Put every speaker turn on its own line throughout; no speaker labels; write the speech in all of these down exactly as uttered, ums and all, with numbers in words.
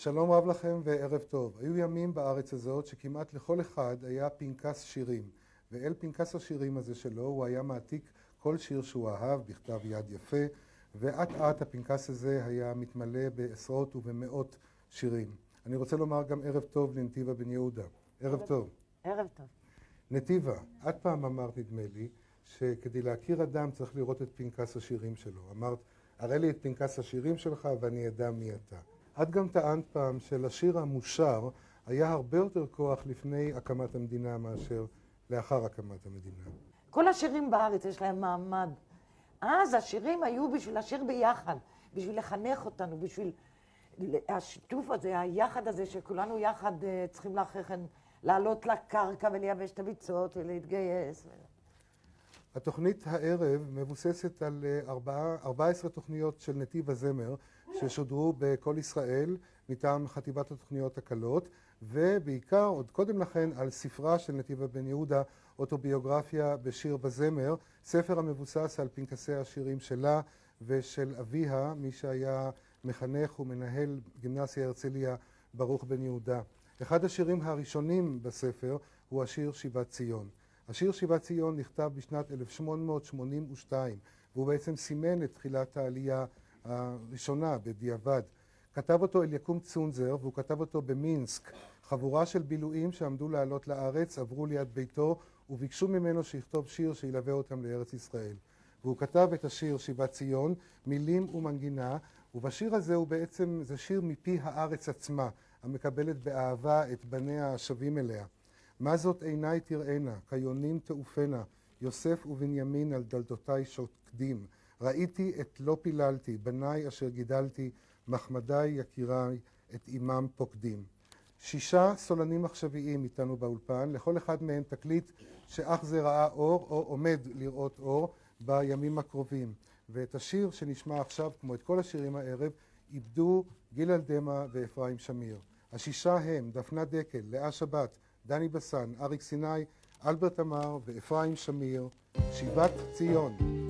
שלום רב לכם וערב טוב. היו ימים בארץ הזאת שכמעט לכל אחד היה פנקס שירים, ואל פנקס השירים הזה שלו הוא היה מעתיק כל שיר שהוא אהב בכתב יד יפה, ואט אט הפנקס הזה היה מתמלא בעשרות ובמאות שירים. אני רוצה לומר גם ערב טוב לנתיבה בן יהודה. ערב טוב.
ערב טוב.
נתיבה, את פעם אמרת, נדמה לי, שכדי להכיר אדם צריך לראות את פנקס השירים שלו. אמרת, הראה לי את פנקס השירים שלך ואני אדע מי אתה. את גם טענת פעם שלשיר המושר היה הרבה יותר כוח לפני הקמת המדינה מאשר לאחר הקמת המדינה.
כל השירים בארץ יש להם מעמד. אז השירים היו בשביל לשיר ביחד, בשביל לחנך אותנו, בשביל השיתוף הזה, היחד הזה שכולנו יחד צריכים לאחרי כן לעלות לקרקע ולייבש את הביצות ולהתגייס.
התוכנית הערב מבוססת על ארבע עשרה תוכניות של נתיב הזמר ששודרו בכל ישראל מטעם חטיבת התוכניות הקלות, ובעיקר עוד קודם לכן על ספרה של נתיבה בן יהודה, אוטוביוגרפיה בשיר וזמר, ספר המבוסס על פנקסי השירים שלה ושל אביה, מי שהיה מחנך ומנהל גימנסיה הרצליה, ברוך בן יהודה. אחד השירים הראשונים בספר הוא השיר שיבת ציון. השיר שיבת ציון נכתב בשנת אלף שמונה מאות שמונים ושתיים, והוא בעצם סימן את תחילת העלייה הראשונה בדיעבד. כתב אותו אליקים צונזר, והוא כתב אותו במינסק. חבורה של בילויים שעמדו לעלות לארץ, עברו ליד ביתו, וביקשו ממנו שיכתוב שיר שילווה אותם לארץ ישראל. והוא כתב את השיר שיבת ציון, מילים ומנגינה, ובשיר הזה הוא בעצם, זה שיר מפי הארץ עצמה, המקבלת באהבה את בניה השבים אליה. מה זאת עיניי תראינה, כיונים תעופנה, יוסף ובנימין על דלתותיי שוקדים. ראיתי את לא פיללתי, בניי אשר גידלתי, מחמדיי יקיריי את אימם פוקדים. שישה סולנים עכשוויים איתנו באולפן, לכל אחד מהם תקליט שאך זה ראה אור או עומד לראות אור בימים הקרובים. ואת השיר שנשמע עכשיו, כמו את כל השירים הערב, איבדו גיל דמע ואפרים שמיר. השישה הם דפנה דקל, לאה שבת, דני בסן, אריק סיני, אלברט אמר ואפרים שמיר. שיבת ציון.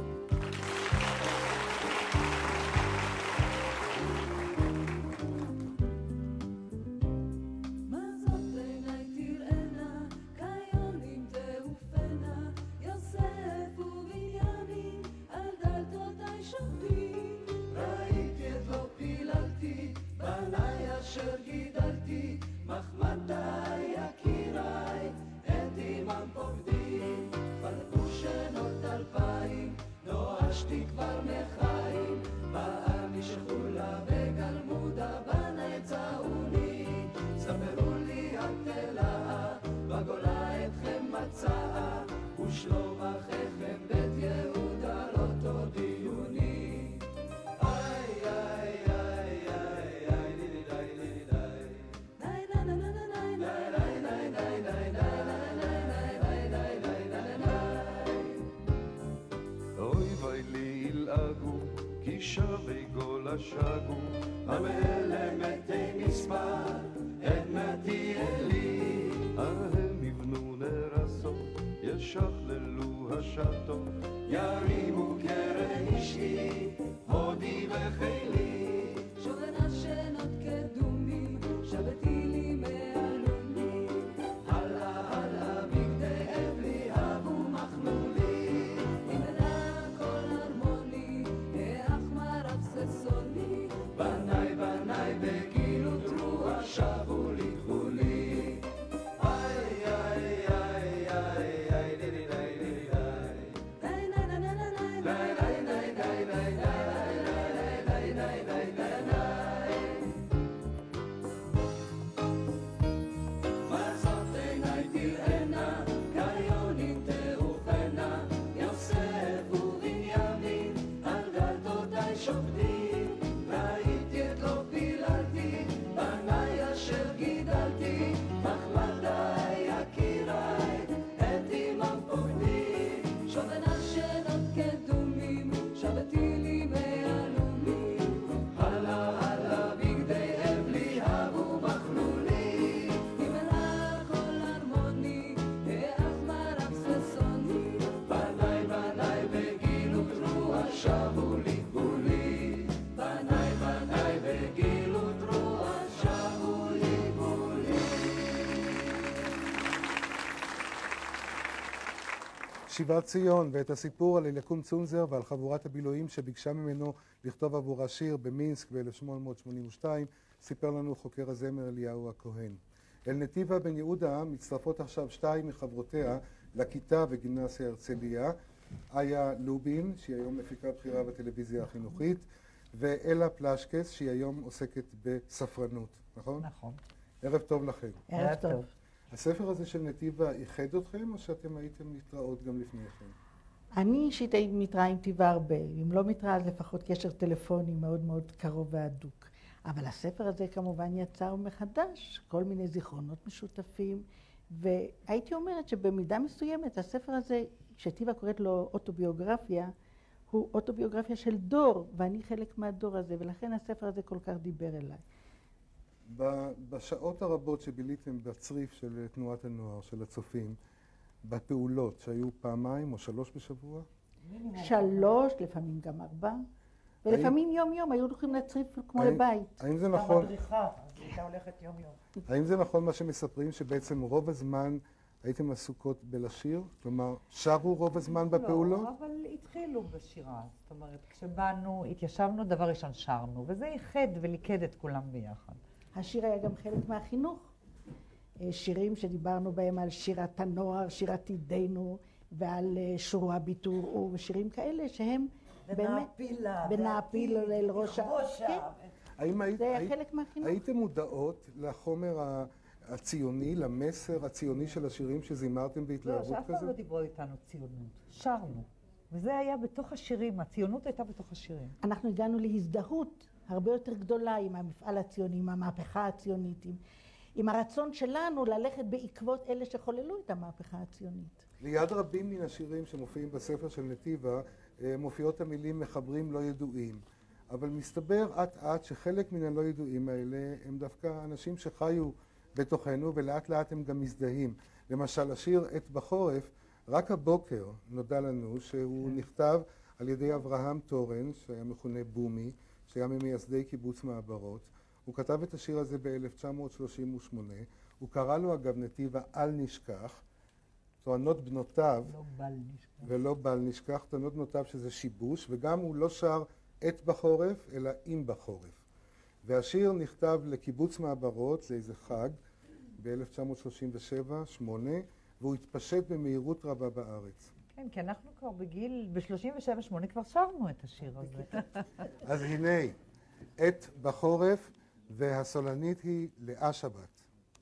שגו המלא מתי מספר את מתי אלי הם יבנו נרסות ישכללו השטות ירימו קרן אישי הודי וחילי שובנה שנות קדומי שבתי לי מעלומי הלאה הלאה בגדי אבלי אבו מחלולי נמנה כל הרמוני האחמר אבססוני בני בני בגילות רוח שבו לקחו לי איי איי איי איי איי די די די די די די די די די
שיבת ציון ואת הסיפור על אליקים צונזר ועל חבורת הבילויים שביקשה ממנו לכתוב עבורה שיר במינסק ב-אלף שמונה מאות שמונים ושתיים, סיפר לנו חוקר הזמר אליהו הכהן. אל נתיבה בן יהודה מצטרפות עכשיו שתיים מחברותיה לכיתה בגימנסיה הרצליה, איה לובין, שהיא היום מפיקה בכירה בטלוויזיה החינוכית, ואלה פלשקס, שהיא היום עוסקת בספרנות, נכון?
נכון.
ערב טוב לכם.
ערב טוב.
הספר הזה של נתיבה איחד אתכם, או שאתם הייתם מתראות גם לפני כן?
אני אישית הייתי מתראה עם נתיבה הרבה. אם לא מתראה, אז לפחות קשר טלפוני מאוד מאוד קרוב והדוק. אבל הספר הזה כמובן יצר מחדש כל מיני זיכרונות משותפים, והייתי אומרת שבמידה מסוימת הספר הזה, כשנתיבה קוראת לו אוטוביוגרפיה, הוא אוטוביוגרפיה של דור, ואני חלק מהדור הזה, ולכן הספר הזה כל כך דיבר אליי.
בשעות הרבות שביליתם בצריף של תנועת הנוער, של הצופים, בפעולות שהיו פעמיים או שלוש בשבוע?
שלוש, לפעמים גם ארבע, ולפעמים יום יום היו הולכים לצריף כמו לבית.
האם זה נכון?
המדריכה, אז הייתה הולכת יום יום.
האם זה נכון מה שמספרים, שבעצם רוב הזמן הייתם עסוקות בלשיר? כלומר, שרו רוב הזמן בפעולות?
לא, אבל התחילו בשירה. זאת אומרת, כשבאנו, התיישבנו, דבר ראשון שרנו, וזה איחד וליכד את כולם ביחד.
השיר היה גם חלק מהחינוך. שירים שדיברנו בהם על שירת הנוער, שירת עידנו, ועל שורה ביטור, ושירים כאלה שהם באמת...
ונעפילה.
ונעפילה אל ראש ה... זה היה חלק מהחינוך.
הייתם מודעות לחומר הציוני, למסר הציוני של השירים שזימרתם בהתלהבות כזאת?
לא, שאף פעם לא דיברו איתנו ציונות. שרנו. וזה היה בתוך השירים, הציונות הייתה בתוך השירים.
אנחנו הגענו להזדהות הרבה יותר גדולה עם המפעל הציוני, עם המהפכה הציונית, עם, עם הרצון שלנו ללכת בעקבות אלה שחוללו את המהפכה הציונית.
ליד רבים מן השירים שמופיעים בספר של נתיבה, מופיעות המילים מחברים לא ידועים. אבל מסתבר עט עט שחלק מן הלא ידועים האלה הם דווקא אנשים שחיו בתוכנו, ולאט לאט הם גם מזדהים. למשל, השיר "עת בחורף", רק הבוקר נודע לנו שהוא נכתב על ידי אברהם טורן, שהיה מכונה בומי, שהיה ממייסדי קיבוץ מעברות. הוא כתב את השיר הזה ב-אלף תשע מאות שלושים ושמונה. הוא קרא לו, אגב, נתיבה "אל נשכח". טוענות בנותיו,
לא בל נשכח.
ולא בל נשכח, טוענות בנותיו שזה שיבוש, וגם הוא לא שר "עת בחורף", אלא "אם בחורף". והשיר נכתב לקיבוץ מעברות, לאיזה חג, ב-אלף תשע מאות שלושים ושבע שמונה, והוא התפשט במהירות רבה בארץ.
כן, כי אנחנו כבר בגיל, ב-שלושים ושבע שמונה כבר שרנו את השיר הזה.
אז הנה, "עת בחורף", והסולנית היא לאה שבת.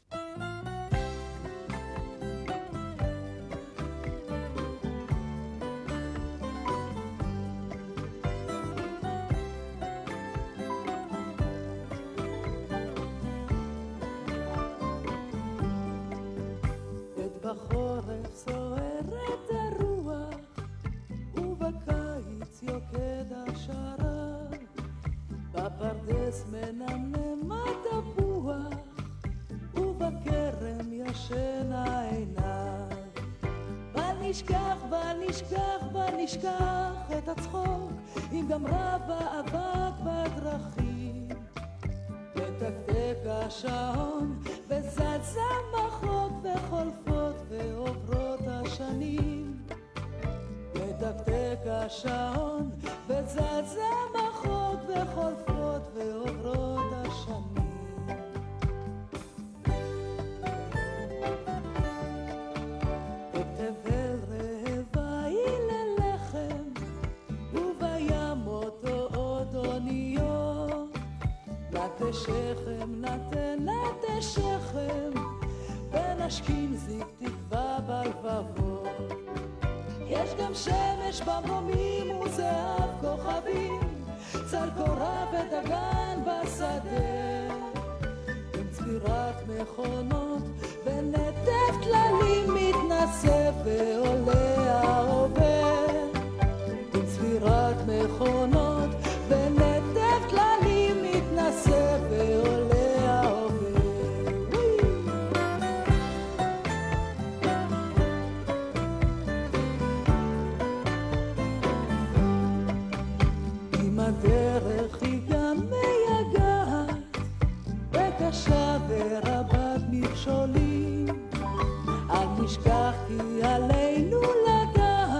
בחורף סוערת הרוח, ובקיץ יוקד השרב, בפרדס מנמנם התפוח, ובכרם ישן העיניו. בל נשכח, בל נשכח, בל נשכח את הצחוק, אם גם רב האבק בדרכים. מתקתק השעון וזז המחוק וחולפות ועוברות השנים. מתקתק השעון וזז המחוק וחולפות ועוברות השנים. בתבל רעבה היא ללחם, ובים אותו עוד אוניות. נטה שכם, נטה נטה שכם, ונשכין זיק תקווה בלבבות. יש גם שמש במרומים וזהב כוכבים, צל קורה ודגן בשדה. עם צבירת מכונות ונטף טללים מתנשא ועולה העובר. עם צבירת מכונות ונטף טללים מתנשא ועולה העובר. אם הדרך היא גם מייגעת וקשה ורבת מכשולים, אל נשכח כי עלינו לגעת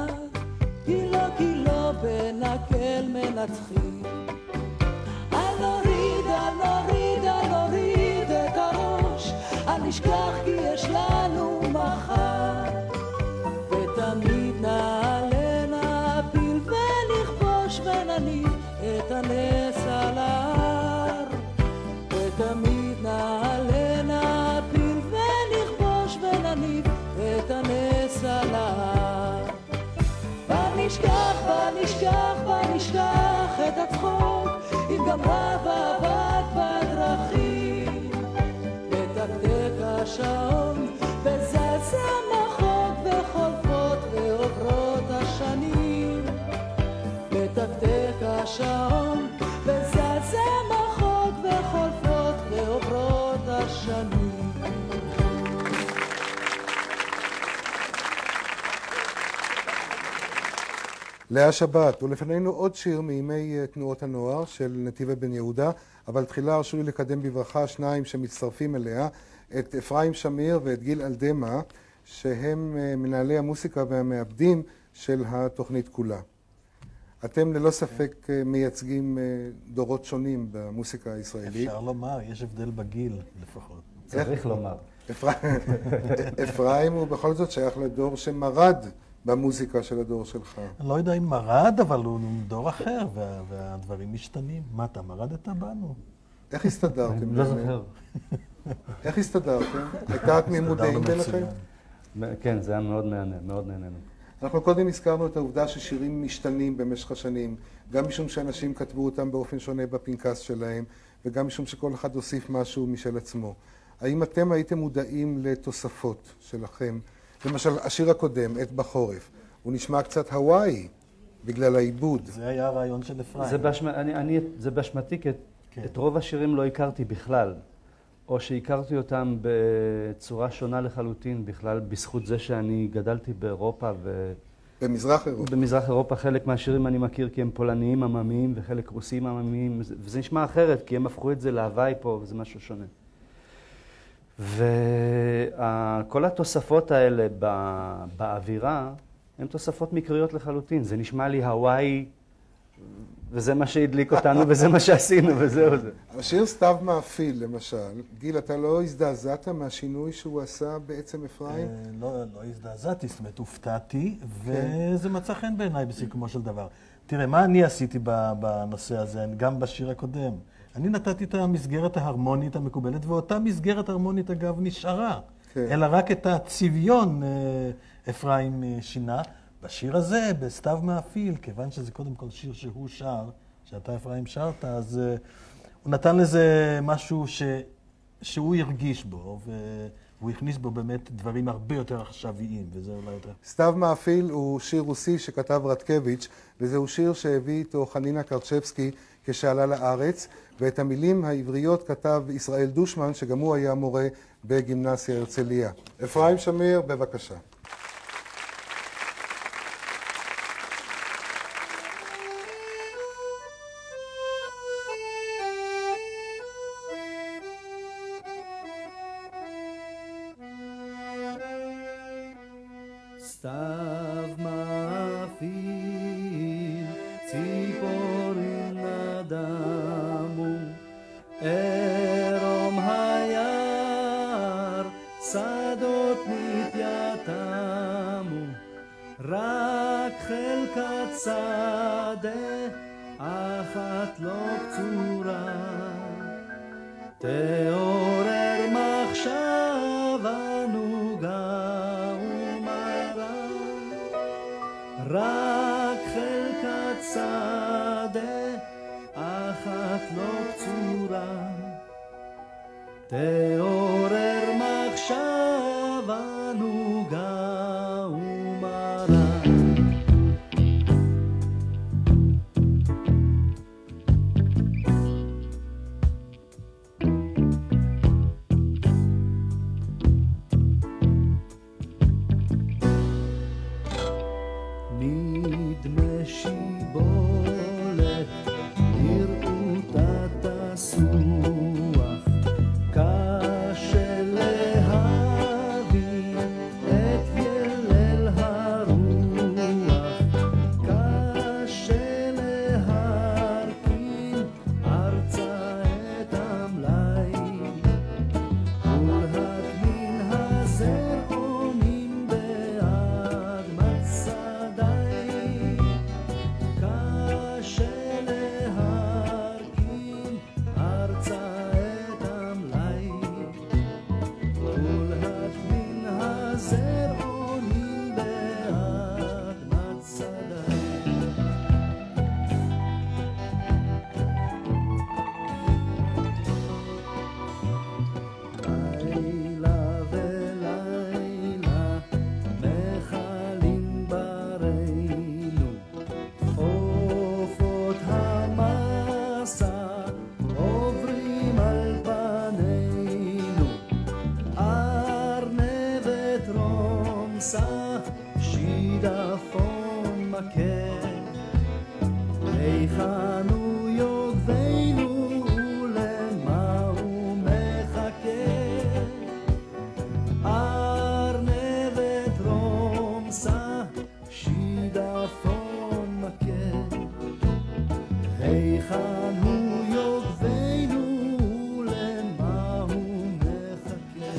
נתחיל. אל נוריד, אל נוריד, אל נוריד את הראש, אל נשכח כי יש לנו מחר, ותמיד נעלה נפיל ונכבוש ונניף את הנס על ההר, ותמיד נעלה נפיל ונכבוש ונניף את הנס על ההר. ונשכח, ונשכח, ונשכח את הצחוק, אם גם רב אבק בדרכים, מתקתק השעון וזז המחוק וחולפות ועוברות השנים, מתקתק השעון וזז המחוק וחולפות ועוברות השנים.
לאה שבת, ולפנינו עוד שיר מימי תנועות הנוער של נתיבי בן יהודה, אבל תחילה הרשו לי לקדם בברכה שניים שמצטרפים אליה, את אפרים שמיר ואת גיל אלדמה, שהם מנהלי המוסיקה והמעבדים של התוכנית כולה. אתם ללא ספק מייצגים דורות שונים במוסיקה הישראלית.
אפשר לומר, יש הבדל בגיל לפחות.
צריך לומר.
אפרים הוא בכל זאת שייך לדור שמרד במוזיקה של הדור שלך.
אני לא יודע אם מרד, אבל הוא דור אחר, וה, והדברים משתנים. מה, אתה מרדת בנו?
איך הסתדרתם?
לא זוכר.
איך הסתדרתם? הייתה תמימות דעים ביניכם?
כן, זה היה מאוד מעניין, מאוד נהנינו.
אנחנו קודם הזכרנו את העובדה ששירים משתנים במשך השנים, גם משום שאנשים כתבו אותם באופן שונה בפנקס שלהם, וגם משום שכל אחד הוסיף משהו משל עצמו. האם אתם הייתם מודעים לתוספות שלכם? למשל, השיר הקודם, עת בחורף, הוא נשמע קצת הוואי, בגלל העיבוד.
זה היה הרעיון של אפרים.
זה באשמ... אני, אני, זה באשמתי, כי כן. את רוב השירים לא הכרתי בכלל, או שהכרתי אותם בצורה שונה לחלוטין, בכלל בזכות זה שאני גדלתי באירופה ו...
במזרח אירופה.
במזרח אירופה חלק מהשירים אני מכיר כי הם פולניים עממיים וחלק רוסיים עממיים, וזה נשמע אחרת, כי הם הפכו את זה להוואי פה, וזה משהו שונה. וכל התוספות האלה באווירה, הן תוספות מקריות לחלוטין. זה נשמע לי הוואי, וזה מה שהדליק אותנו, וזה מה שעשינו, וזהו זה.
השיר סתיו מאפיל, למשל, גיל, אתה לא הזדעזעת מהשינוי שהוא עשה בעצם אפרים?
לא, לא הזדעזעתי, זאת אומרת, הופתעתי, וזה מצא חן בעיניי בסיכומו של דבר. תראה, מה אני עשיתי בנושא הזה, גם בשיר הקודם? אני נתתי את המסגרת ההרמונית המקובלת, ואותה מסגרת הרמונית, אגב, נשארה. כן. אלא רק את הצביון אפרים שינה. בשיר הזה, בסתיו מאפיל, כיוון שזה קודם כל שיר שהוא שר, שאתה אפרים שרת, אז הוא נתן לזה משהו ש... שהוא הרגיש בו, והוא הכניס בו באמת דברים הרבה יותר עכשוויים, וזה אולי יותר...
סתיו מאפיל הוא שיר רוסי שכתב רטקביץ', וזהו שיר שהביא איתו חנינה קרצ'בסקי כשעלה לארץ, ואת המילים העבריות כתב ישראל דושמן, שגם הוא היה מורה בגימנסיה הרצליה. אפרים שמיר, בבקשה.
סתיו מאפיל, ציפורים נדמו, ערום היער, שדות נתייתמו, רק חלקת שדה, אחת לא קצורה, תעורר מחשבה נוגה ומרה, רק חלקת שדה, אחת לא קצורה, תעורר מחשבה נוגה ומרה. נדמה שיבולת, נראותה תסוח, היכן הוא יוגבנו ולמה הוא מחכה? ארנבת רומסה שידפון מכה. היכן הוא יוגבנו ולמה הוא מחכה?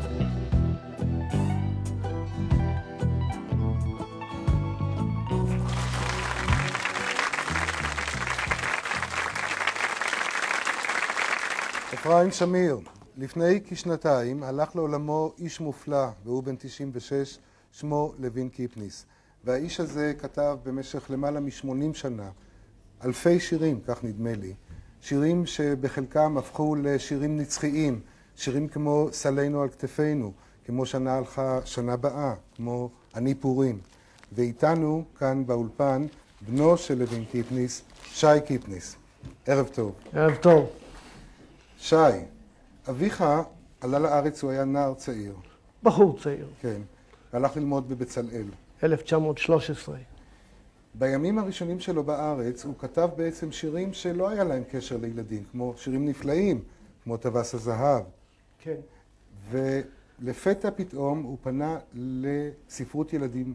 אפרים שמיר, לפני כשנתיים הלך לעולמו איש מופלא, והוא בן תשעים ושש, שמו לוין קיפניס. והאיש הזה כתב במשך למעלה משמונים שנה אלפי שירים, כך נדמה לי. שירים שבחלקם הפכו לשירים נצחיים, שירים כמו סלינו על כתפינו, כמו שנה הלכה שנה באה, כמו אני פורים. ואיתנו כאן באולפן בנו של לוין קיפניס, שי קיפניס. ערב טוב.
ערב טוב.
שי, אביך עלה לארץ, הוא היה נער צעיר.
בחור צעיר.
כן, והלך ללמוד בבצלאל.
אלף תשע מאות ושלוש עשרה.
בימים הראשונים שלו בארץ הוא כתב בעצם שירים שלא היה להם קשר לילדים, כמו שירים נפלאים, כמו טווס הזהב.
כן.
ולפתע פתאום הוא פנה לספרות ילדים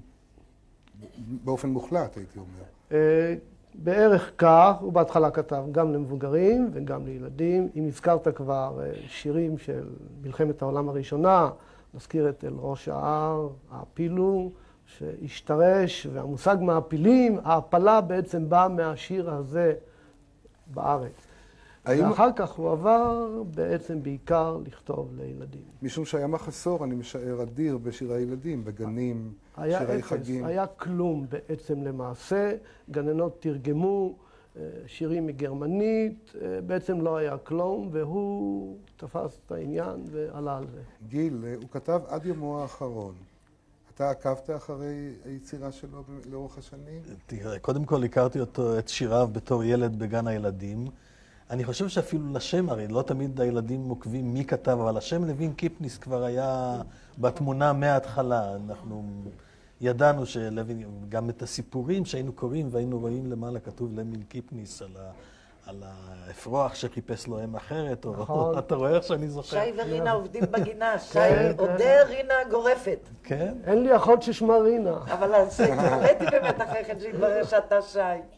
באופן מוחלט, הייתי אומר.
בערך כך, הוא בהתחלה כתב גם למבוגרים וגם לילדים. אם הזכרת כבר שירים של מלחמת העולם הראשונה, נזכיר את אל ראש ההר, העפילו, שהשתרש, והמושג מעפילים, ההעפלה בעצם באה מהשיר הזה בארץ. האם... ואחר כך הוא עבר בעצם בעיקר לכתוב לילדים.
משום שהיה מחסור, אני משער, אדיר בשירי ילדים, בגנים, שירי
אפס,
חגים.
היה כלום בעצם למעשה, גננות תרגמו שירים מגרמנית, בעצם לא היה כלום, והוא תפס את העניין ועלה על זה.
גיל, הוא כתב עד יומו האחרון. אתה עקבת אחרי היצירה שלו לאורך השנים?
תראה, קודם כל הכרתי אותו, את שיריו בתור ילד בגן הילדים. אני חושב שאפילו לשם, הרי לא תמיד הילדים מוקבים מי כתב, אבל השם לוין קיפניס כבר היה בתמונה מההתחלה. אנחנו ידענו שלוין, גם את הסיפורים שהיינו קוראים והיינו רואים למעלה כתוב לוין קיפניס על ה... על האפרוח שחיפש לו אם אחרת, או אתה רואה איך שאני זוכר.
שי ורינה עובדים בגינה, שי עודה רינה גורפת.
כן?
אין לי אחות ששמה רינה.
אבל ראיתי באמת אחרי כן שהתברר שאתה שי.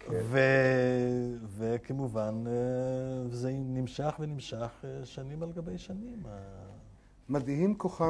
וכמובן, זה נמשך ונמשך שנים על גבי שנים.
מדהים כוחם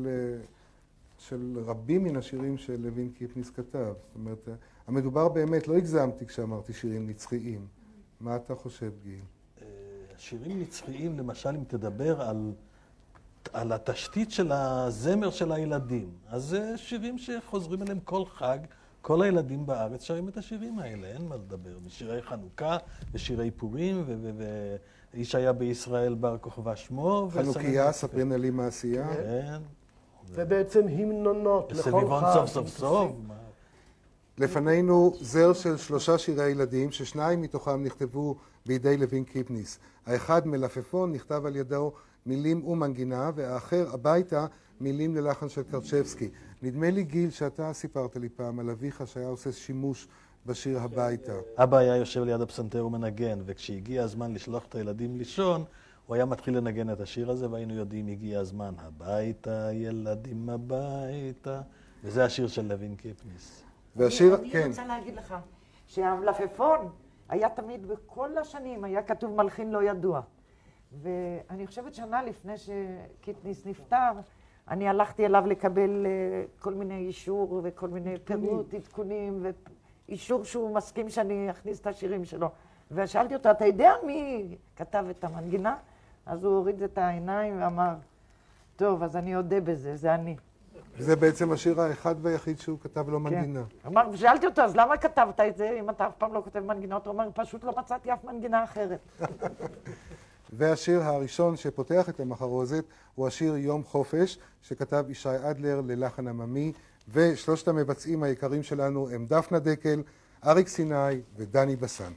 של רבים מן השירים שלוין קיפניס כתב. זאת אומרת, המדובר באמת, לא הגזמתי כשאמרתי שירים נצחיים. מה אתה חושב, גיל?
שירים נצחיים, למשל, אם תדבר על, על התשתית של הזמר של הילדים, אז זה שירים שחוזרים אליהם כל חג, כל הילדים בארץ שרים את השירים האלה, אין מה לדבר. משירי חנוכה ושירי פורים, ואיש היה בישראל בר כוכבא שמו.
חנוכיה, ספרין לי מעשייה.
כן.
זה בעצם המנונות לכל חג.
סביבון סוף סוף סוף.
לפנינו זר של שלושה שירי ילדים, ששניים מתוכם נכתבו בידי לוין קיפניס. האחד מלפפון נכתב על ידו מילים ומנגינה, והאחר הביתה מילים ללחן של קרצ'בסקי. נדמה לי, גיל, שאתה סיפרת לי פעם על אביך שהיה עושה שימוש בשיר הביתה.
אבא היה יושב ליד הפסנתר ומנגן, וכשהגיע הזמן לשלוח את הילדים לישון, הוא היה מתחיל לנגן את השיר הזה, והיינו יודעים, הגיע הזמן, הביתה, ילדים הביתה, וזה השיר של לוין קיפניס.
והשיר,
אני
כן.
אני רוצה להגיד לך שהמלפפון היה תמיד בכל השנים, היה כתוב מלחין לא ידוע. ואני חושבת שנה לפני שקיפניס נפטר, אני הלכתי אליו לקבל כל מיני אישור וכל מיני פירוט, עדכונים, ואישור שהוא מסכים שאני אכניס את השירים שלו. ושאלתי אותו, אתה יודע מי כתב את המנגינה? אז הוא הוריד את העיניים ואמר, טוב, אז אני אודה בזה, זה אני.
זה בעצם השיר האחד והיחיד שהוא כתב לו מנגינה.
אמר, ושאלתי אותו, אז למה כתבת את זה אם אתה אף פעם לא כותב מנגינות? הוא אומר, פשוט לא מצאתי אף מנגינה אחרת.
והשיר הראשון שפותח את המחרוזת הוא השיר יום חופש, שכתב ישי אדלר ללחן עממי, ושלושת המבצעים היקרים שלנו הם דפנה דקל, אריק סיני ודני בסן.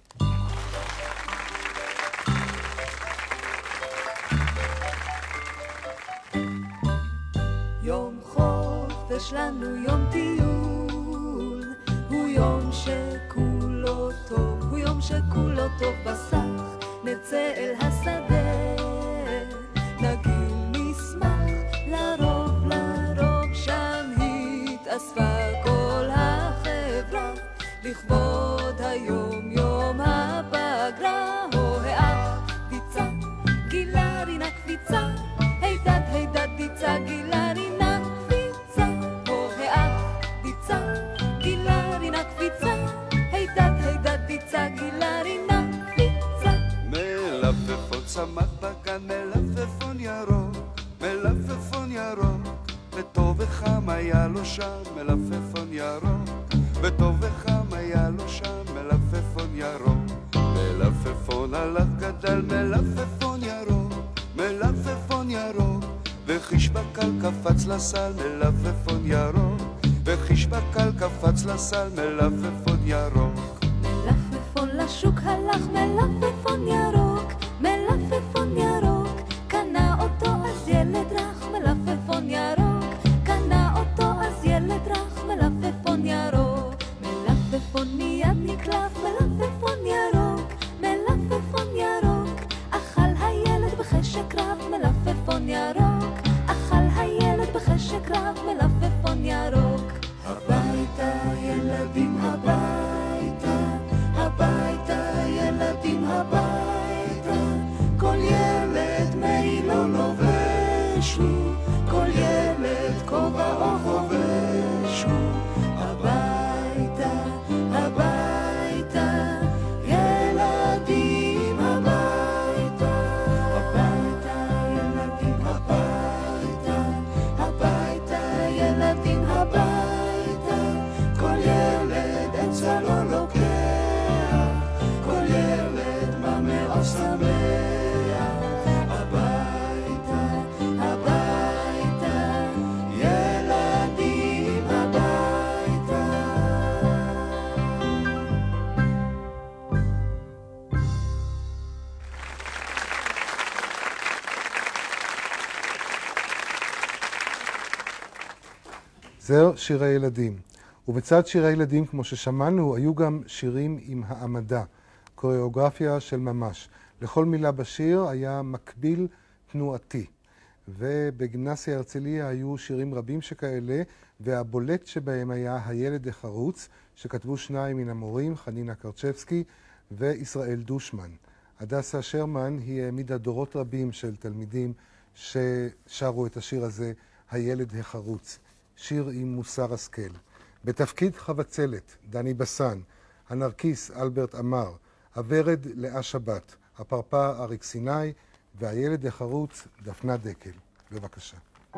יום חופש לנו יום טיול, הוא יום שכולו טוב, הוא יום יום שכולו טוב בסך, נצא אל השדה, נגיל נשמח, לרוב לרוב שם התאספה כל החברה, לכבוד היום יום הפגרה. הו האח דיצה, גילה רינה קפיצה, הידד הידד דיצה, גילה רינה קפיצה. הו האח דיצה, גילה רינה קפיצה, הידד הידד דיצה, גילה רינה קפיצה.
מלפפון צמח בגן, מלפפון ירוק, מלפפון ירוק, וטוב וחם היה לו שם מלפפון ירוק, וטוב וחם היה לו שם מלפפון ירוק. מלפפון הלך גדל, מלפפון ירוק, מלפפון ירוק, וחיש בקל קפץ לסל מלפפון ירוק, וחיש בקל קפץ לסל מלפפון ירוק.
מלפפון לשוק הלך, מלפפון ירוק, מלפפון ירוק, קנה אותו אז ילד רך, מלפפון ירוק, קנה אותו אז ילד רך, מלפפון ירוק. מלפפון מיד נקלף, מלפפון ירוק, מלפפון ירוק, אכל הילד בחשק רב, מלפפון ירוק, אכל הילד בחשק רב, מלפפון ירוק. הביתה ילדים הביתה, הביתה ילדים הביתה, כל ילד מעילו לובשו, כל ילד כובע חובשו. הביתה, הביתה, ילדים הביתה, הביתה ילדים הביתה, הביתה ילדים הביתה, כל ילד אצלו לא לוקח, כל ילד מה מאוד שמח. הביתה, הביתה, ילדים הביתה.
זה שירי ילדים. ובצד שירי ילדים, כמו ששמענו, היו גם שירים עם העמדה, קוריאוגרפיה של ממש. לכל מילה בשיר היה מקביל תנועתי. ובגימנסיה הרצליה היו שירים רבים שכאלה, והבולט שבהם היה הילד החרוץ, שכתבו שניים מן המורים, חנינה קרצ'בסקי וישראל דושמן. הדסה שרמן היא העמידה דורות רבים של תלמידים ששרו את השיר הזה, הילד החרוץ. שיר עם מוסר השכל. בתפקיד חבצלת, דני בסן, הנרקיס אלברט אמר, הוורד לאה שבת, הפרפר אריק סיני, והילד החרוץ דפנה דקל. בבקשה.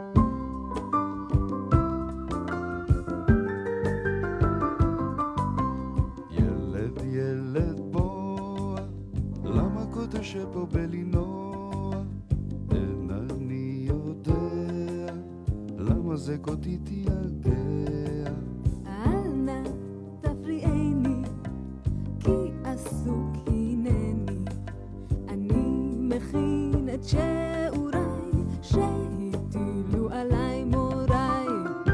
ילד ילד בוא, למה קוטה שפה בלינוע? אינני יודע, למה זה קוטי תיגע?
אל נא תפריעני, כי עסוק הנני, אני מכין את שיעוריי שהטילו עליי מוריי.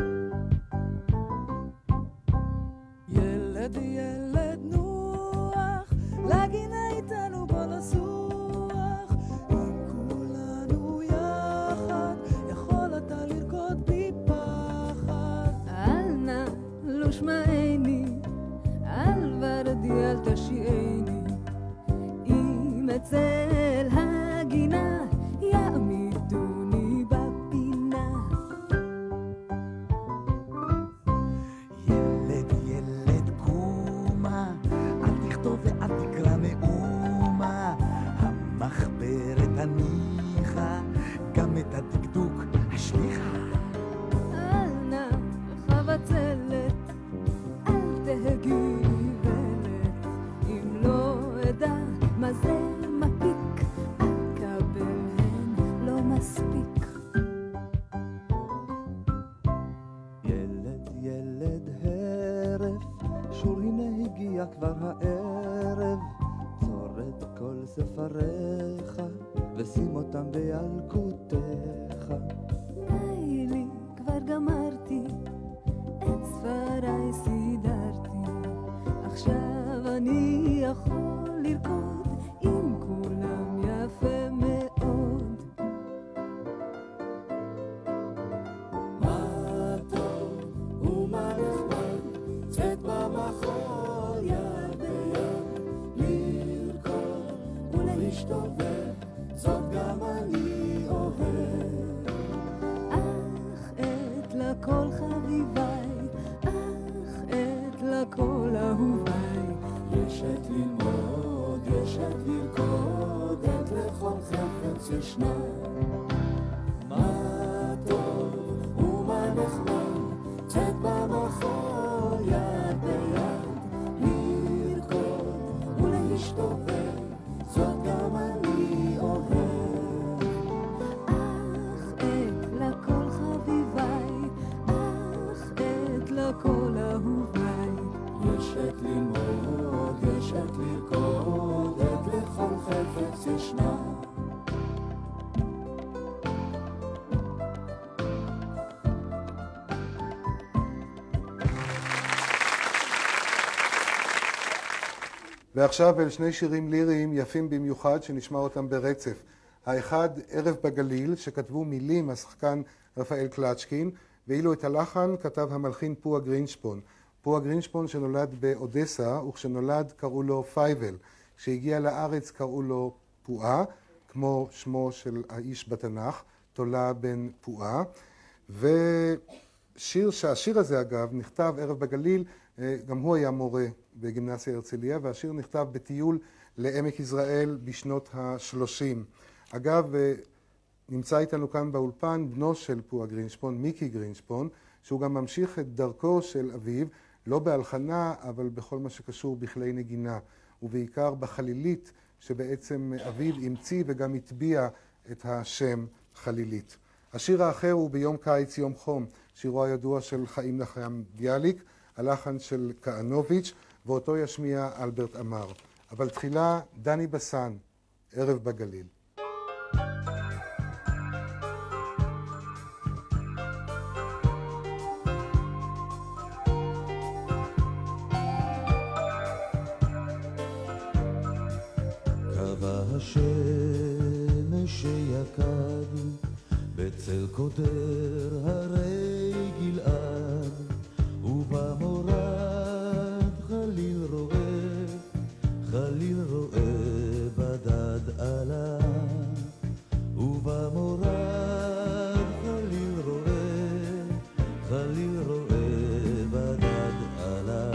ילד ילד נוח, לגינה איתנו בוא נשוח, אם כולנו יחד יכול אתה לרקוד בלי פחד. אל נא לא שמעני, אל ורדי אל תשיעני, אם אצא אל הגינה יעמידוני בפינה.
ילד ילד קומה, אל תכתוב ואל תקרא מאומה, המחברת הניחה, גם את הדקדוק השליחה.
אל נא חבצלת, אל תהגי ולת, אם לא אדע מה זה מפיק, אקבל הן לא מספיק.
ילד ילד הרף, שור הנה הגיע כבר הערב, צור את כל ספריך ושים אותם בילקוטיך.
די לי, כבר גמרתי, את ספריי סידרתי, עכשיו אני יכול לרקוד עם כולם יפה מאוד.
מה טוב ומה נחמד, צאת במחול יד ביד, לרקוד ולהשתובב, זאת גם אני אוהב.
אך עת לכל חביביי, אך עת לכל אהוביי,
יש עת ללמוד, יש עת לרקוד, עת לכל חפץ ישנה. מה טוב ומה נחמד, צאת במחול יד ביד, לרקוד ולהשתובב, זאת גם אני אוהב.
אך עת לכל חביביי, אך עת לכל אהוביי,
יש עת ללמוד, יש עת לרקוד, עת לכל חפץ ישנה.
ועכשיו אל שני שירים ליריים יפים במיוחד שנשמע אותם ברצף. האחד, ערב בגליל, שכתבו מילים השחקן רפאל קלצ'קין, ואילו את הלחן כתב המלחין פועה גרינשפון. פועה גרינשפון שנולד באודסה, וכשנולד קראו לו פייבל. כשהגיע לארץ קראו לו פועה, כמו שמו של האיש בתנ"ך, תולה בן פועה. ושיר, שהשיר הזה אגב נכתב ערב בגליל, גם הוא היה מורה בגימנסיה הרצליה, והשיר נכתב בטיול לעמק יזרעאל בשנות ה-שלושים. אגב, נמצא איתנו כאן באולפן בנו של פועה גרינשפון, מיקי גרינשפון, שהוא גם ממשיך את דרכו של אביו, לא בהלחנה, אבל בכל מה שקשור בכלי נגינה, ובעיקר בחלילית, שבעצם אביו המציא וגם הטביע את השם חלילית. השיר האחר הוא ביום קיץ יום חום, שירו הידוע של חיים נחם ביאליק, הלחן של כהנוביץ', ואותו ישמיע אלברט אמר. אבל תחילה דני בסן, ערב בגליל.
קבע השמש שיקד בצל קודר הרי גלעד, ובמורד חליל רואה, חליל רואה בדד עלה, ובמורד חליל רואה, חליל רואה בדד עלה.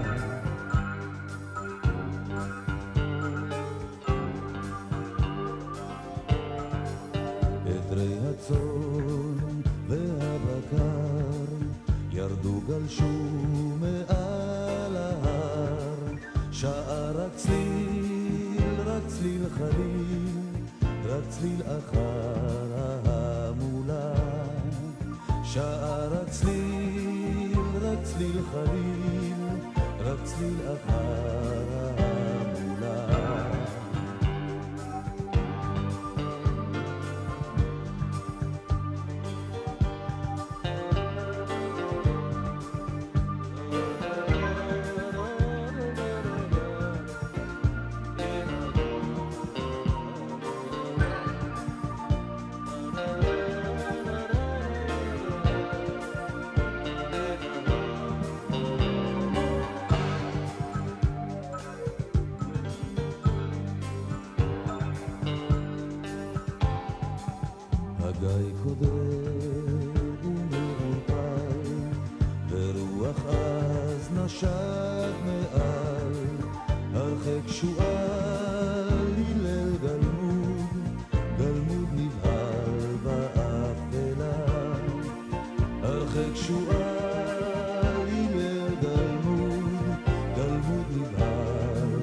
עדרי הצאן והבקר ירדו גלשו מעל ההר, שעה רק צליל, רק צליל חליל, רק צליל אחר ההמולה. שעה רק צליל, רק צליל חליל, רק צליל אחר ההמולה. הגיא קודר ומעורפל, ורוח אז נשק מעל, הרחק שועל הלל גלמוד, גלמוד נבהל באפלה. הרחק שועל הלל גלמוד, גלמוד נבהל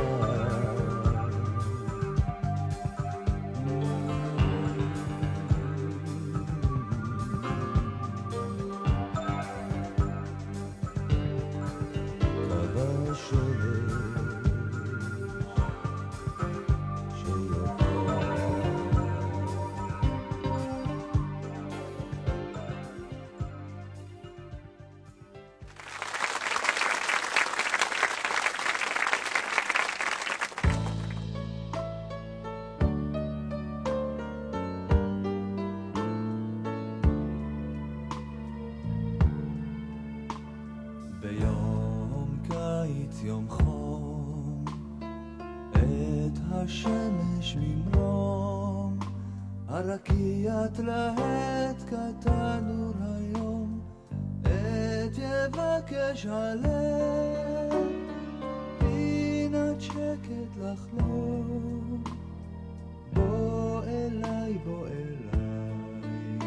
באפלה. קיץ יום חום, את השמש ממרום, הרקיע תלהט קטן אור היום, את יבקש הלב, פינת שקט לחלום, בוא אליי, בוא אליי,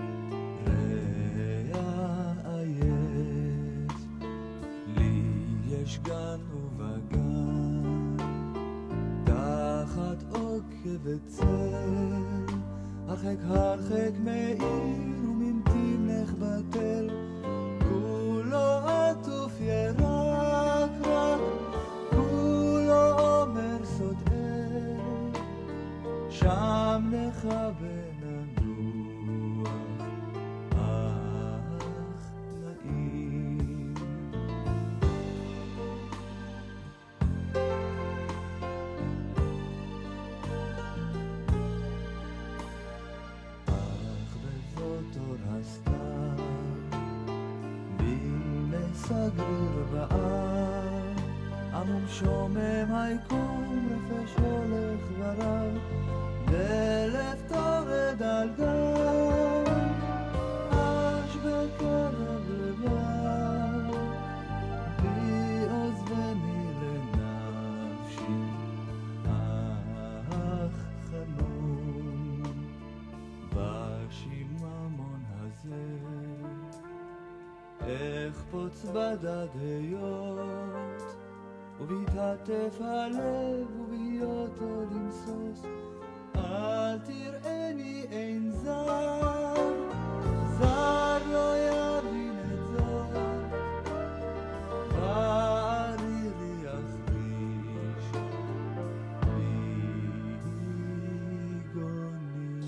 רע עייף, לי יש גן ובגן, תחת עוקבת צל, הרחק הרחק מאיר וממתינך בתל, כולו עטוף ירק רק, כולו אומר סוד אל, שם לך בננוח, אך נעים. אך בבוא אור הסתיו, בימי סגריר בער, עמום שומם היקום רפש הולך ורב, דלת תורד על גב, אש בקרב לבב, בי עוזבני לנפשי, אך חלום בשיממון הזה, אחפוץ בדד היות, ובהתעטף הלב ובהיותו למסוס, אל תראיני אין זר, זר לא יבין את זאת, וערירי יחריש ביגוני.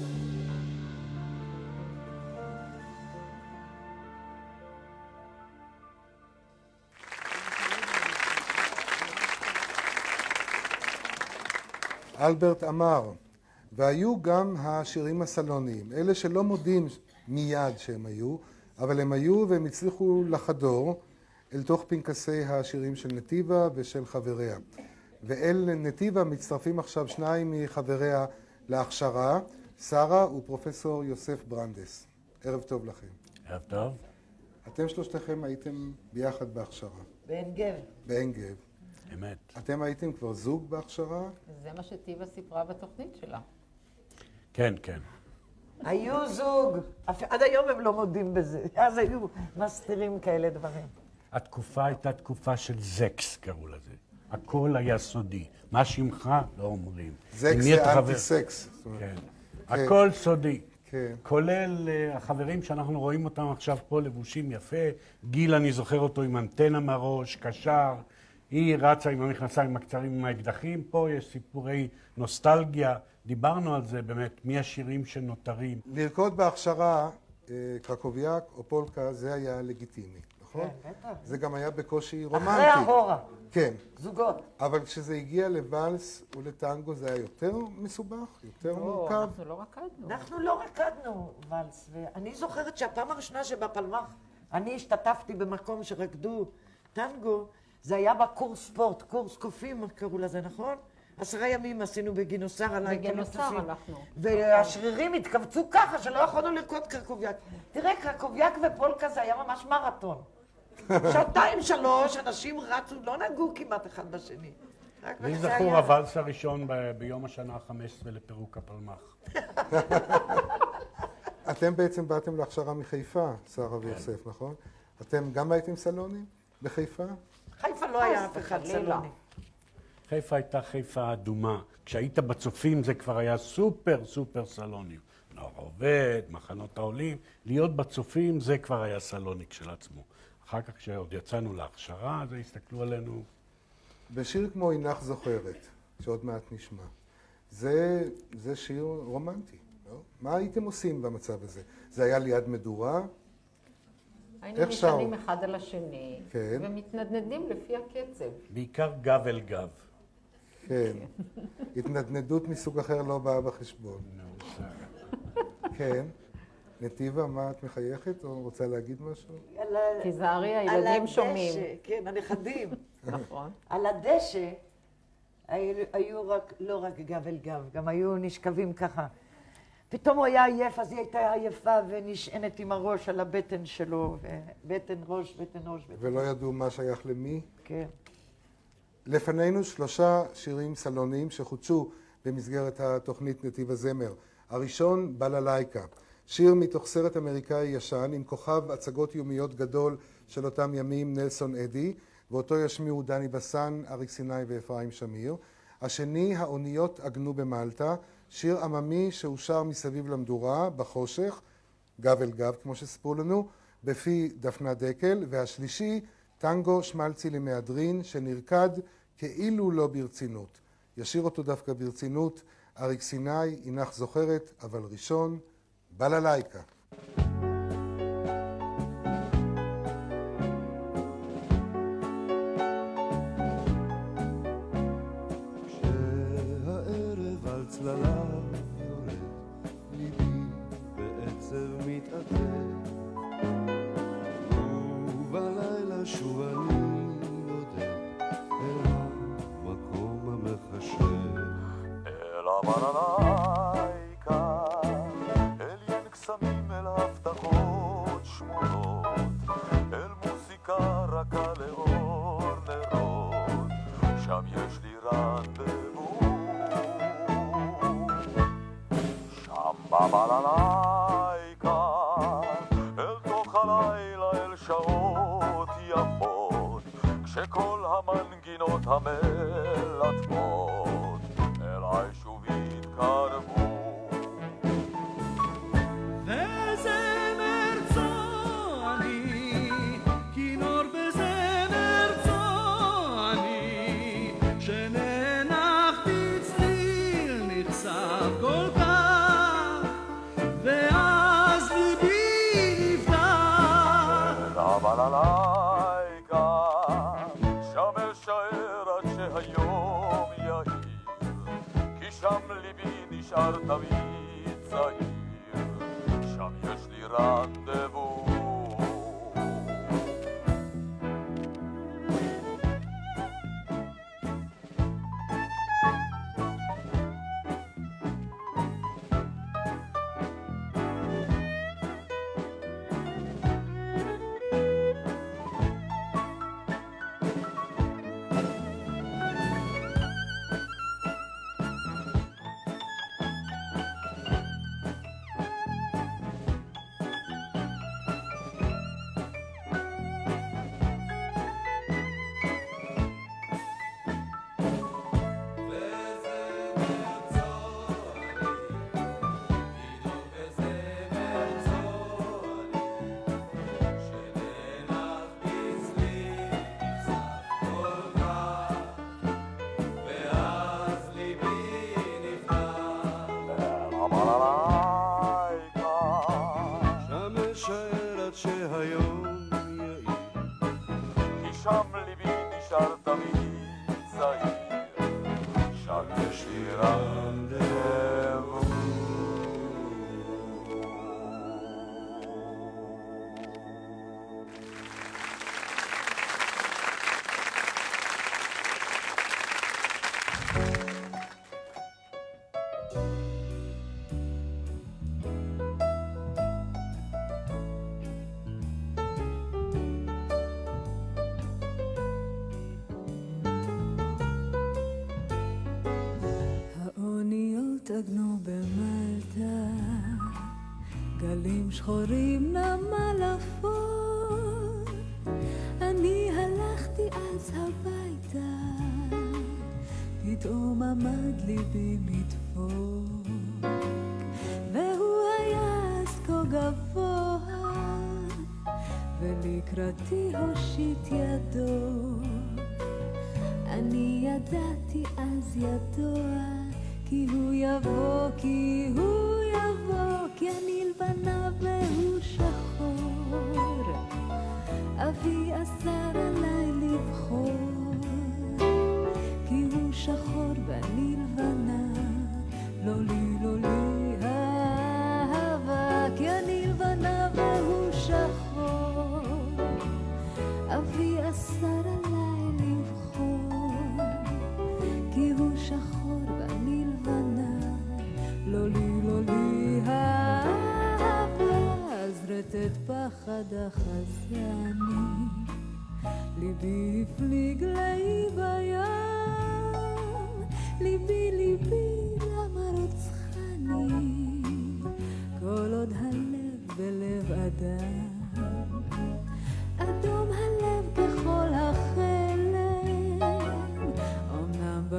אלברט אמר, והיו גם השירים הסלוניים, אלה שלא מודים מיד שהם היו, אבל הם היו והם הצליחו לחדור אל תוך פנקסי השירים של נתיבה ושל חבריה. ואל נתיבה מצטרפים עכשיו שניים מחבריה להכשרה, שרה ופרופסור יוסף ברנדס. ערב טוב לכם.
ערב טוב.
אתם שלושתכם הייתם ביחד בהכשרה.
בעין גב.
בעין גב.
אמת.
אתם הייתם כבר זוג בהכשרה?
זה מה שטיבה סיפרה בתוכנית שלה.
כן, כן.
היו זוג. עד היום הם לא מודים בזה. אז היו מסתירים כאלה דברים.
התקופה הייתה תקופה של זקס, קראו לזה. הכל היה סודי. מה שמך? לא אומרים.
זקס זה אנטי-סקס.
כן. הכל סודי.
כן.
כולל uh, החברים שאנחנו רואים אותם עכשיו פה לבושים יפה. גיל, אני זוכר אותו עם אנטנה מהראש, קשר. היא רצה עם המכנסיים הקצרים עם האקדחים. פה יש סיפורי נוסטלגיה. דיברנו על זה באמת, מי השירים שנותרים.
לרקוד בהכשרה, קרקוביאק או פולקה, זה היה לגיטימי, נכון?
כן, בטח.
זה גם היה בקושי רומנטי.
אחרי ההורה.
כן.
זוגות.
אבל כשזה הגיע לוואלס ולטנגו זה היה יותר מסובך, יותר מורכב.
לא, אנחנו לא רקדנו.
אנחנו לא רקדנו ואלס, ואני זוכרת שהפעם הראשונה שבפלמ"ח אני השתתפתי במקום שרקדו טנגו, זה היה בקורס ספורט, קורס קופים קראו לזה, נכון? עשרה ימים עשינו בגינוסר עליי.
בגינוסר הלכנו.
והשרירים התכווצו ככה שלא יכולנו לרקוד קרקוביאק. תראה, קרקוביאק ופולקה זה היה ממש מרתון. שעתיים שלוש, אנשים רצו, לא נגעו כמעט אחד בשני.
לי זכור הוואלס הראשון ביום השנה ה-חמש עשרה לפירוק הפלמ"ח.
אתם בעצם באתם להכשרה מחיפה, שרה ויוסף, נכון? אתם גם הייתם סלונים בחיפה?
חיפה לא היה אף אחד סלוני.
חיפה הייתה חיפה אדומה. כשהיית בצופים זה כבר היה סופר סופר סלוני. נוער עובד, מחנות העולים. להיות בצופים זה כבר היה סלוני כשלעצמו. אחר כך כשעוד יצאנו להכשרה, אז הסתכלו עלינו.
בשיר כמו אינך זוכרת, שעוד מעט נשמע, זה, זה שיר רומנטי, לא? מה הייתם עושים במצב הזה? זה היה ליד מדורה?
היינו נשענים אחד על השני, כן. ומתנדנדים לפי הקצב.
בעיקר גב אל גב.
כן. התנדנדות מסוג אחר לא באה בחשבון. כן. נתיבה, מה את מחייכת או רוצה להגיד משהו?
תיזהרי, הילדים שומעים.
כן, הנכדים.
נכון.
על הדשא היו, היו רק, לא רק גב אל גב, גם היו נשכבים ככה. פתאום הוא היה עייף, אז היא הייתה עייפה ונשענת עם הראש על הבטן שלו, בטן ראש, בטן ראש. בטן
ולא ידעו מה שייך למי?
כן.
לפנינו שלושה שירים סלוניים שחודשו במסגרת התוכנית נתיב הזמר. הראשון, בללייקה, שיר מתוך סרט אמריקאי ישן עם כוכב הצגות יומיות גדול של אותם ימים, נלסון אדי, ואותו ישמיעו דני בסן, אריק סיני ואפרים שמיר. השני, האוניות עגנו במלטה, שיר עממי שהושר מסביב למדורה, בחושך, גב אל גב כמו שספרו לנו, בפי דפנה דקל. והשלישי, טנגו שמלצי למהדרין, שנרקד כאילו לא ברצינות. ישיר אותו דווקא ברצינות, אריק סיני, אינך זוכרת, אבל ראשון, בללייקה.
כשהערב על צלליו יורד, ליבי בעצב מתעטף, ובלילה שוב אני נודד אל המקום המחשב, אל הבללייקה, אל ין קסמים, אל הבטחות שמורות, אל מוזיקה רכה לאור נרות, שם יש לי רנדבו, שם בבללייקה, אל תוך הלילה, אל שעות יפות, כשכל המנגינות המלטפות אליי שוב יתקרבו. וזמר צועני, כינור בזמר צועני, שנאנח בצליל נחשף כל כך, ואז ליבי נפתח. בללייקה, שם אשאר עד שהיום יאיר, כי שם ליבי נשאר תמיד צעיר, שם יש לי רנדבו.
עגנו במלטה, גלים שחורים נמל אפור, אני הלכתי אז הביתה, פתאום עמד ליבי מדפוק, והוא היה אז כה גבוה, ולקראתי הושיט ידו, אני ידעתי אז ידוע, כי הוא יבוא, כי הוא יבוא, כי אני לבנה והוא שחור, אבי אסר עליי לבחור, כי הוא שחור ואני לבנה, לא לי, לא לי אהבה, כי אני לבנה והוא שחור, אבי אסר עליי לבחור.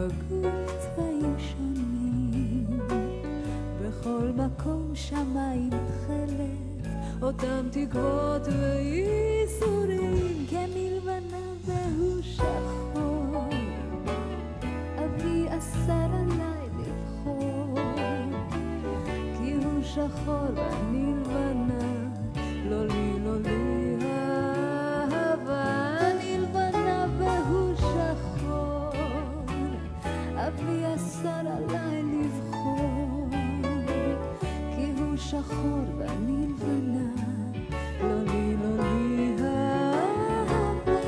בגוף צבעים שונים, בכל מקום שמיים תכלת, אותם תקוות וייסורים, כמלבנה והוא שחור, אבי אסר עליי לבחור, כי הוא שחור ואני לבנה, לא לי לא לי אהבה, אני לבנה והוא שחור, אבי אסר עליי לבחור, כי הוא שחור ואני לבנה, לא לי לא לי אהבה.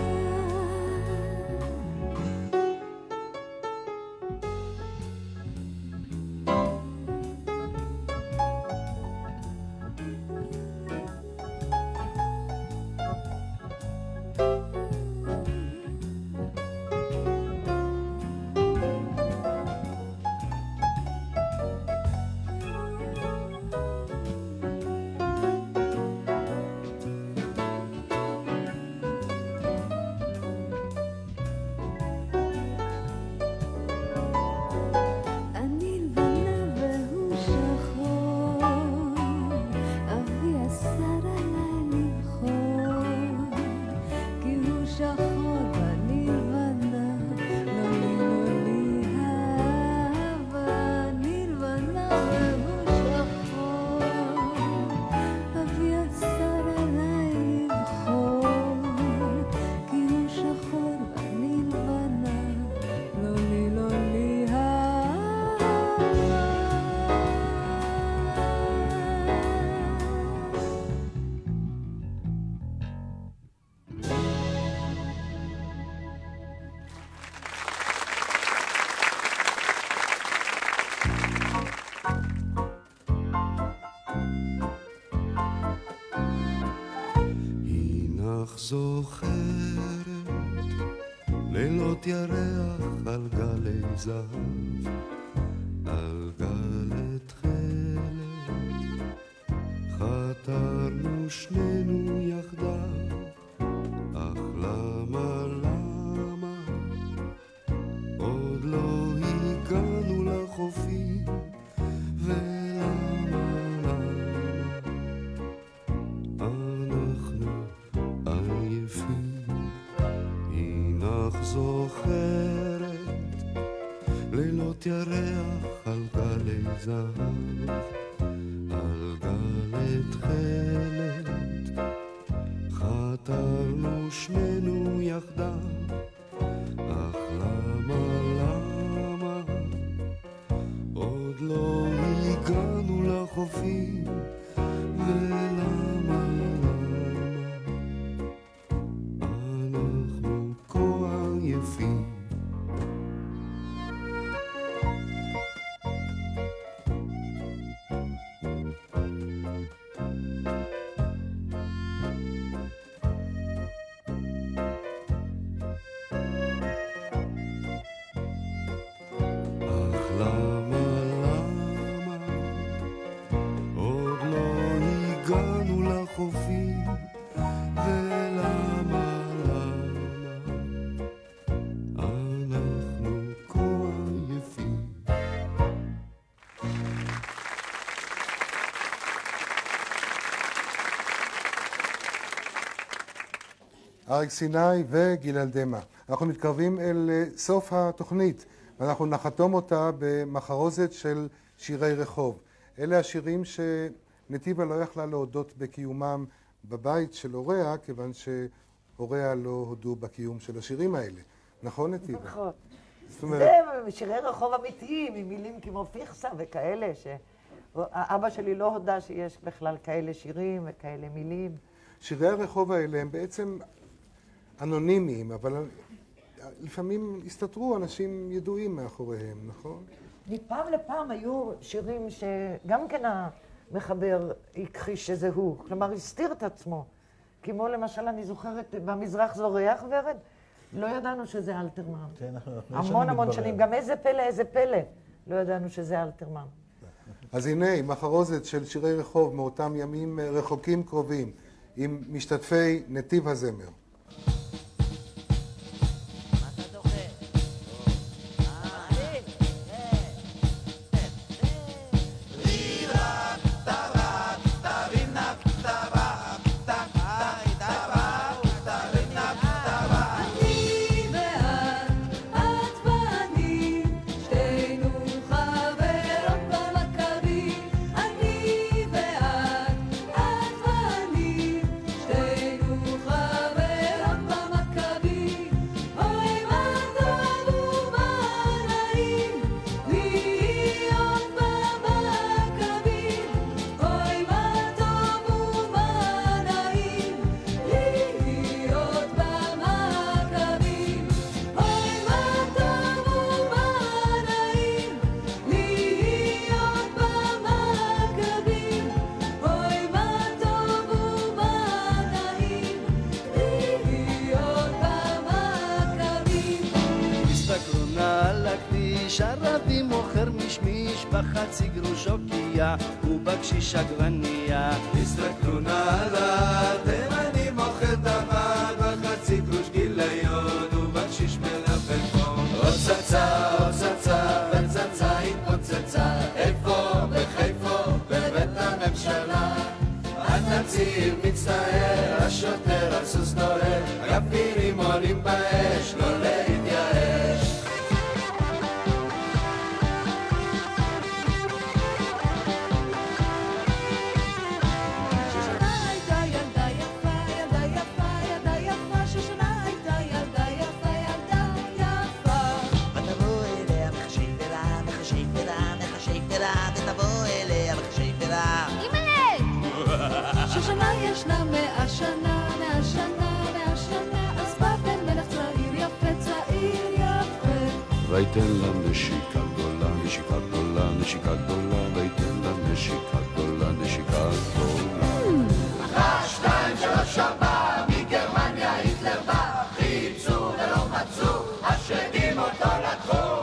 זוכרת לילות ירח על גלי זהב, על גלי תכלת, חתרנו שנינו יחדיו, אך למה למה עוד לא הגענו לחופים, ולמה זוכרת לילות ירח על גלי זהב, על גלי תכלת, חתרנו שנינו יחדיו, אך למה למה עוד לא הגענו לחופים, ולמה
אריק סיני וגיל דמה. אנחנו מתקרבים אל סוף התוכנית, ואנחנו נחתום אותה במחרוזת של שירי רחוב. אלה השירים שנתיבה לא יכלה להודות בקיומם בבית של הוריה, כיוון שהוריה לא הודו בקיום של השירים האלה. נכון, נתיבה?
נכון.
זאת אומרת...
זה שירי רחוב אמיתיים, עם מילים כמו פיכסה וכאלה, שהאבא שלי לא הודה שיש בכלל כאלה שירים וכאלה מילים.
שירי הרחוב האלה הם בעצם אנונימיים, אבל לפעמים הסתתרו אנשים ידועים מאחוריהם, נכון?
מפעם לפעם היו שירים שגם כן המחבר הכחיש שזה הוא, כלומר הסתיר את עצמו. כמו למשל, אני זוכרת, במזרח זורח ורד, לא ידענו שזה אלתרמן.
כן, אנחנו...
המון המון שנים, גם איזה פלא, איזה פלא, לא ידענו שזה אלתרמן.
אז הנה, מחרוזת של שירי רחוב מאותם ימים רחוקים קרובים, עם משתתפי נתיב הזמר.
מה אתה דוחה?
איש ערבי מוכר משמיש בחצי גרוש אוקייה ובקשיש עגבניה.
תסתכלו נעלה, תימני מוכר תמר בחצי גרוש גיליון ובקשיש מלפפון. עוד צצה, עוד צצה, וצצה התפוצצה, איפה בחיפה בבית הממשלה. הנציב מצטער, השוטר על סוס דוהר, הגפירים עולים באש, לא להתייאש.
שושנה ישנה מאה שנה, מאה שנה, מאה שנה, אז בא בן מלך צעיר יפה, צעיר יפה.
ויתן לה נשיקה גדולה, נשיקה גדולה, נשיקה גדולה, ויתן לה נשיקה גדולה, נשיקה גדולה.
אחת, שתיים, שלוש, ארבע, מגרמניה היטלר בא, חיפשו ולא מצאו, השדים אותו לקחו.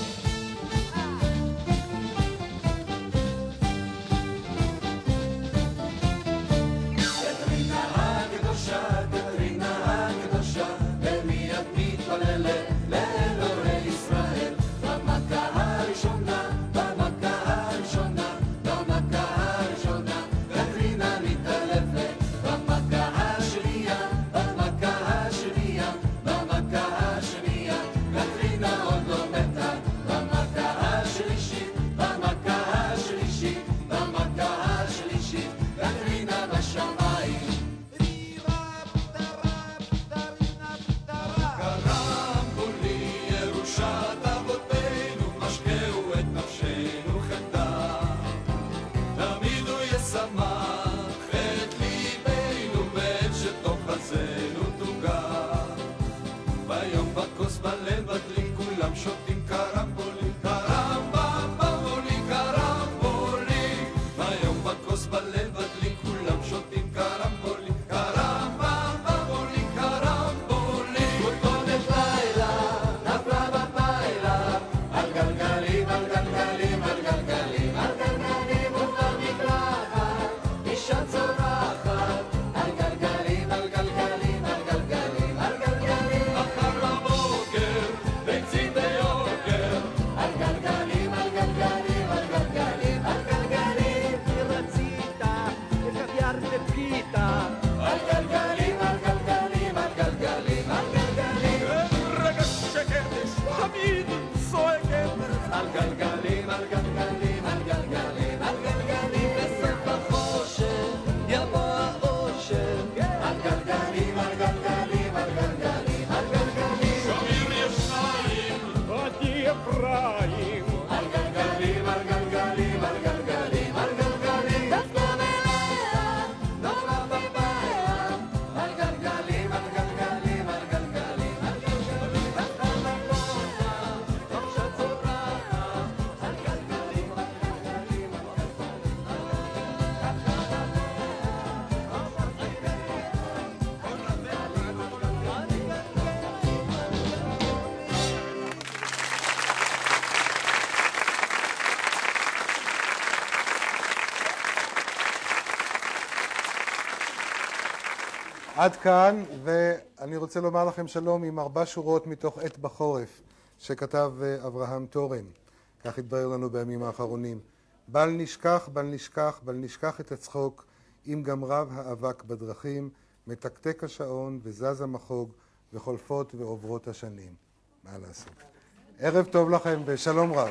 עד כאן, ואני רוצה לומר לכם שלום עם ארבע שורות מתוך עת בחורף, שכתב אברהם תורן. כך התברר לנו בימים האחרונים. בל נשכח, בל נשכח, בל נשכח את הצחוק, אם גם רב האבק בדרכים, מתקתק השעון וזז המחוג, וחולפות ועוברות השנים. מה לעשות? ערב טוב לכם ושלום רב.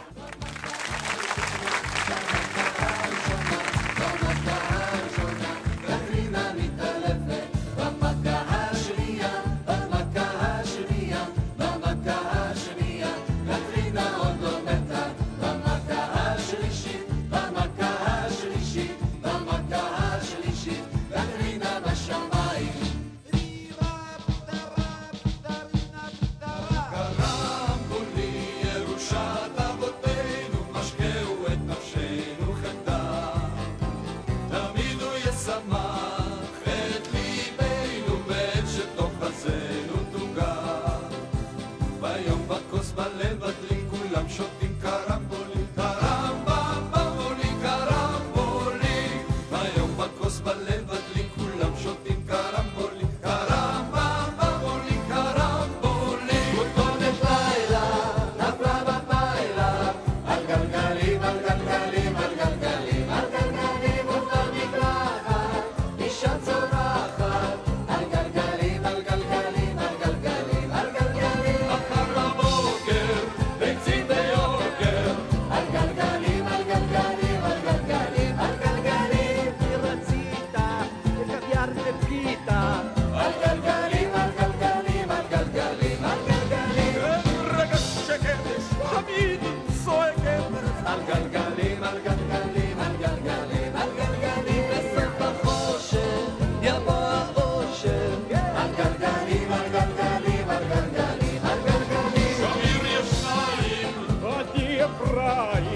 קרמבולי ירושת אבותינו קרמבולי, קרמבמבמבולי, קרמבולי. היום בכוס בליל בדלים כולם שותים קרמבולי, קרמבמבמבולי, קרמבולי. כותונת לילה נפלה בלילה, על גלגלים, על גלגלים, על גלגלים, על גלגלים אותה מקלחת, אישה צורחת, על גלגלים, על גלגלים, על גלגלים, על גלגלים. מחר בבוקר ביצים ביוקר, על גלגלים, על גלגלים, על גלגלים, על גלגלים. כי רצית לקוויאר ופיתה, על גלגלים, על גלגלים, על גלגלים, על גלגלים. רגע שקט תמיד צועקת, על גלגלים, על גלגלים, על גלגלים, על גלגלים. בסוף החושך יבוא האושר, על גלגלים, על גלגלים, על גלגלים, על גלגלים. שמיר יש שניים, אני אפרים,